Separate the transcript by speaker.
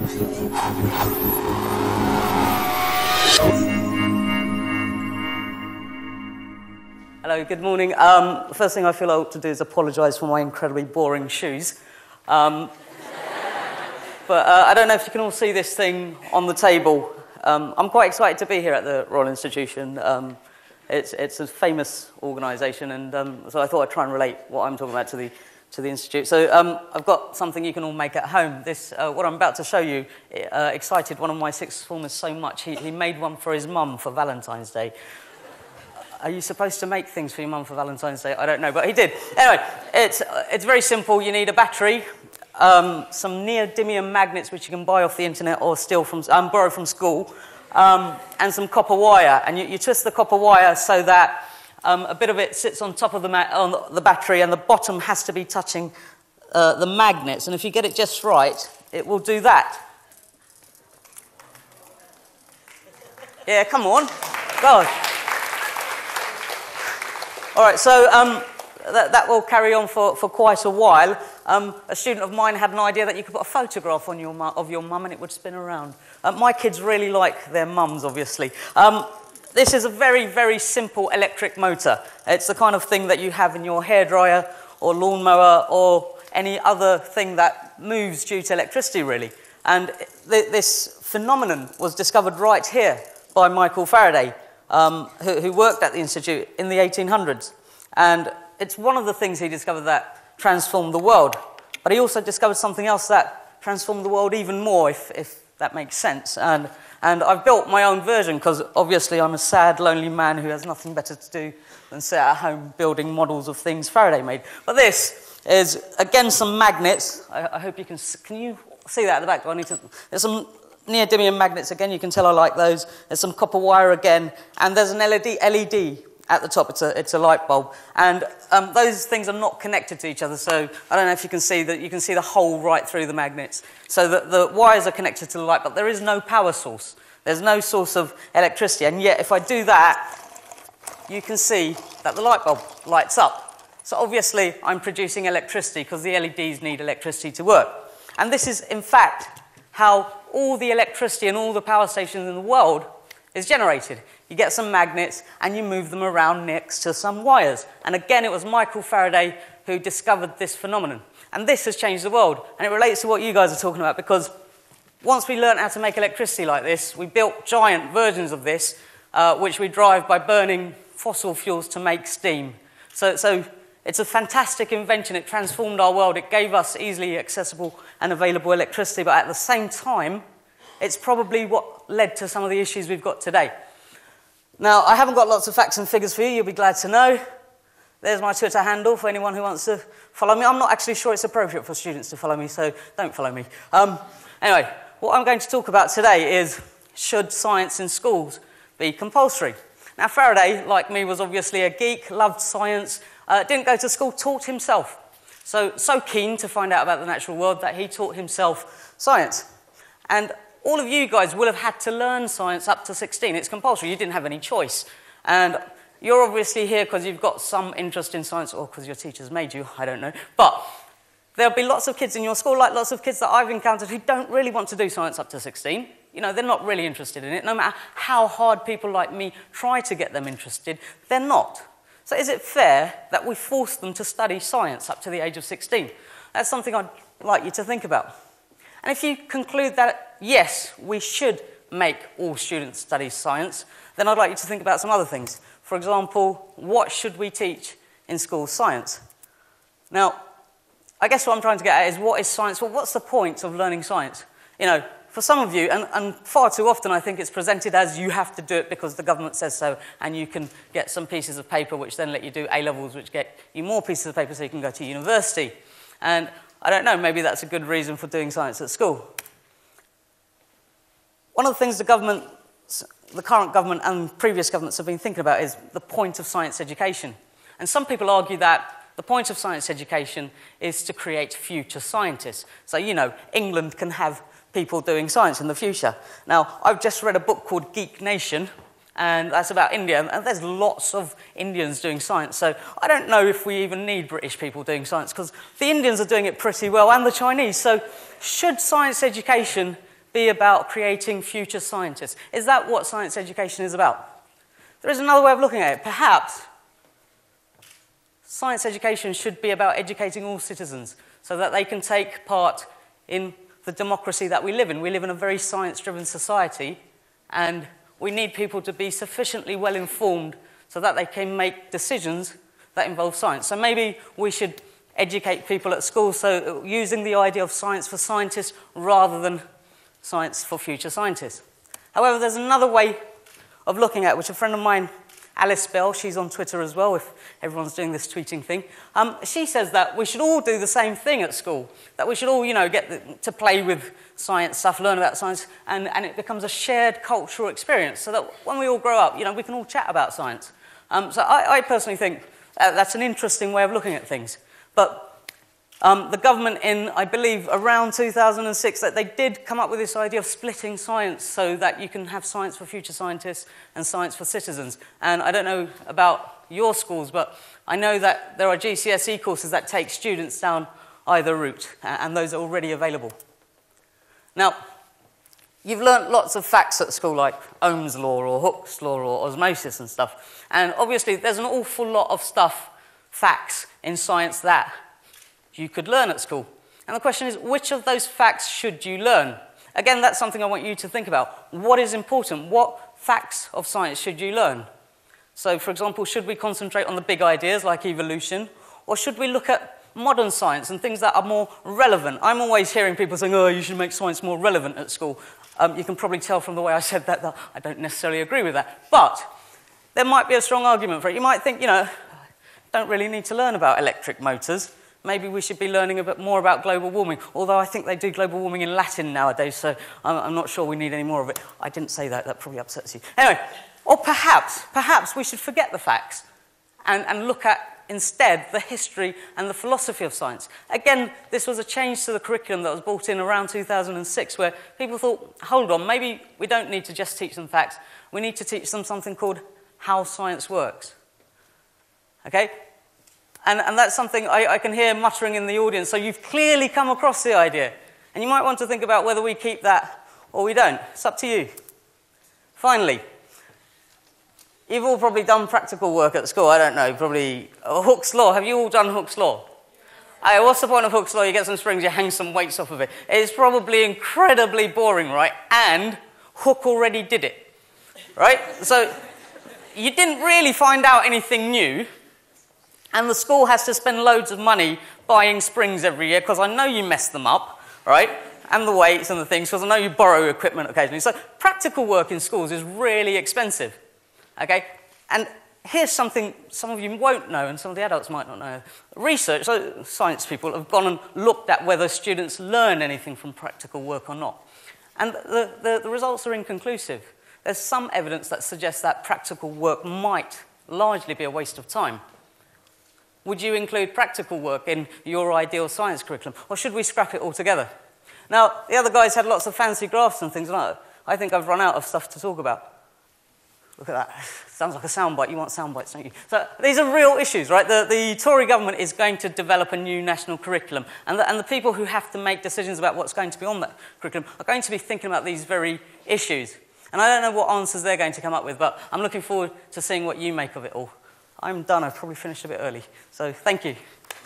Speaker 1: Hello, good morning. The first thing I feel I ought to do is apologise for my incredibly boring shoes. But I don't know if you can all see this thing on the table. I'm quite excited to be here at the Royal Institution. It's a famous organisation, and so I thought I'd try and relate what I'm talking about to the Institute. So I've got something you can all make at home. This, what I'm about to show you, excited one of my sixth formers so much, he made one for his mum for Valentine's Day. Are you supposed to make things for your mum for Valentine's Day? I don't know, but he did. Anyway, it's very simple. You need a battery, some neodymium magnets, which you can buy off the internet or steal from, borrow from school, and some copper wire. And you twist the copper wire so that a bit of it sits on top of the battery, and the bottom has to be touching the magnets. And if you get it just right, it will do that. Yeah, come on. Go on. All right, so that will carry on for quite a while. A student of mine had an idea that you could put a photograph on of your mum and it would spin around. My kids really like their mums, obviously. This is a very, very simple electric motor. It's the kind of thing that you have in your hairdryer or lawnmower or any other thing that moves due to electricity, really. And this phenomenon was discovered right here by Michael Faraday, who worked at the Institute in the 1800s. And it's one of the things he discovered that transformed the world. But he also discovered something else that transformed the world even more, if that makes sense. And I've built my own version, because obviously I'm a sad, lonely man who has nothing better to do than sit at home building models of things Faraday made. But this is, again, some magnets. I hope you can you see that at the back? There's some neodymium magnets again, you can tell I like those. There's some copper wire again, and there's an LED at the top. It's a light bulb, and those things are not connected to each other. So I don't know if you can see that. You can see the hole right through the magnets. So the wires are connected to the light, but there is no power source. There's no source of electricity, and yet if I do that, you can see that the light bulb lights up. So obviously I'm producing electricity because the LEDs need electricity to work, and this is in fact how all the electricity and all the power stations in the world is generated. You get some magnets and you move them around next to some wires. And again, it was Michael Faraday who discovered this phenomenon. And this has changed the world. And it relates to what you guys are talking about, because once we learned how to make electricity like this, we built giant versions of this, which we drive by burning fossil fuels to make steam. So it's a fantastic invention. It transformed our world. It gave us easily accessible and available electricity, but at the same time, it's probably what led to some of the issues we've got today. Now, I haven't got lots of facts and figures for you. You'll be glad to know. There's my Twitter handle for anyone who wants to follow me. I'm not actually sure it's appropriate for students to follow me, so don't follow me. Anyway, what I'm going to talk about today is, should science in schools be compulsory? Now, Faraday, like me, was obviously a geek, loved science, didn't go to school, taught himself. So keen to find out about the natural world that he taught himself science. And all of you guys will have had to learn science up to 16. It's compulsory. You didn't have any choice. And you're obviously here because you've got some interest in science, or because your teachers made you, I don't know. But there'll be lots of kids in your school, like lots of kids that I've encountered, who don't really want to do science up to 16. You know, they're not really interested in it. No matter how hard people like me try to get them interested, they're not. So is it fair that we force them to study science up to the age of 16? That's something I'd like you to think about. And if you conclude that, yes, we should make all students study science, then I'd like you to think about some other things. For example, what should we teach in school science? Now, I guess what I'm trying to get at is, what is science? Well, what's the point of learning science? You know, for some of you, and far too often I think it's presented as you have to do it because the government says so, and you can get some pieces of paper which then let you do A-levels, which get you more pieces of paper so you can go to university. And I don't know, maybe that's a good reason for doing science at school. One of the things the current government and previous governments have been thinking about is the point of science education. And some people argue that the point of science education is to create future scientists. So, you know, England can have people doing science in the future. Now, I've just read a book called Geek Nation, and that's about India, and there's lots of Indians doing science, so I don't know if we even need British people doing science, because the Indians are doing it pretty well, and the Chinese. So should science education be about creating future scientists? Is that what science education is about? There is another way of looking at it. Perhaps science education should be about educating all citizens so that they can take part in the democracy that we live in. We live in a very science-driven society, and we need people to be sufficiently well-informed so that they can make decisions that involve science. So maybe we should educate people at school, so using the idea of science for scientists rather than science for future scientists. However, there's another way of looking at it, which a friend of mine, Alice Bell, she's on Twitter as well, if everyone's doing this tweeting thing. She says that we should all do the same thing at school, that we should all, get to play with science stuff, learn about science, and it becomes a shared cultural experience, so that when we all grow up, we can all chat about science. So I personally think that's an interesting way of looking at things. But the government in, I believe, around 2006, that they did come up with this idea of splitting science so that you can have science for future scientists and science for citizens. And I don't know about your schools, but I know that there are GCSE courses that take students down either route, and those are already available. Now, you've learnt lots of facts at school, like Ohm's law or Hooke's law or osmosis and stuff. And obviously, there's an awful lot of facts in science that you could learn at school. And the question is, which of those facts should you learn? Again, that's something I want you to think about. What is important? What facts of science should you learn? So, for example, should we concentrate on the big ideas like evolution? Or should we look at modern science and things that are more relevant? I'm always hearing people saying, oh, you should make science more relevant at school. You can probably tell from the way I said that I don't necessarily agree with that. But there might be a strong argument for it. You might think, don't really need to learn about electric motors. Maybe we should be learning a bit more about global warming, although I think they do global warming in Latin nowadays, so I'm not sure we need any more of it. I didn't say that, that probably upsets you. Anyway, or perhaps we should forget the facts and look at, instead, the history and the philosophy of science. Again, this was a change to the curriculum that was brought in around 2006, where people thought, hold on, maybe we don't need to just teach them facts, we need to teach them something called how science works. Okay? And that's something I can hear muttering in the audience. So you've clearly come across the idea. And you might want to think about whether we keep that or we don't. It's up to you. Finally, you've all probably done practical work at school. I don't know, probably Hooke's Law. Have you all done Hooke's Law? What's the point of Hooke's Law? You get some springs, you hang some weights off of it. It's probably incredibly boring, right? And Hooke already did it, right? So you didn't really find out anything new. And the school has to spend loads of money buying springs every year, because I know you mess them up, right? And the weights and the things, because I know you borrow equipment occasionally. So practical work in schools is really expensive, okay? And here's something some of you won't know, and some of the adults might not know. Research, so science people have gone and looked at whether students learn anything from practical work or not. And the results are inconclusive. There's some evidence that suggests that practical work might largely be a waste of time. Would you include practical work in your ideal science curriculum, or should we scrap it altogether? Now, the other guys had lots of fancy graphs and things, and I think I've run out of stuff to talk about. Look at that. Sounds like a soundbite. You want soundbites, don't you? So these are real issues, right? The Tory government is going to develop a new national curriculum, and the people who have to make decisions about what's going to be on that curriculum are going to be thinking about these very issues. And I don't know what answers they're going to come up with, but I'm looking forward to seeing what you make of it all. I'm done. I've probably finished a bit early. So thank you.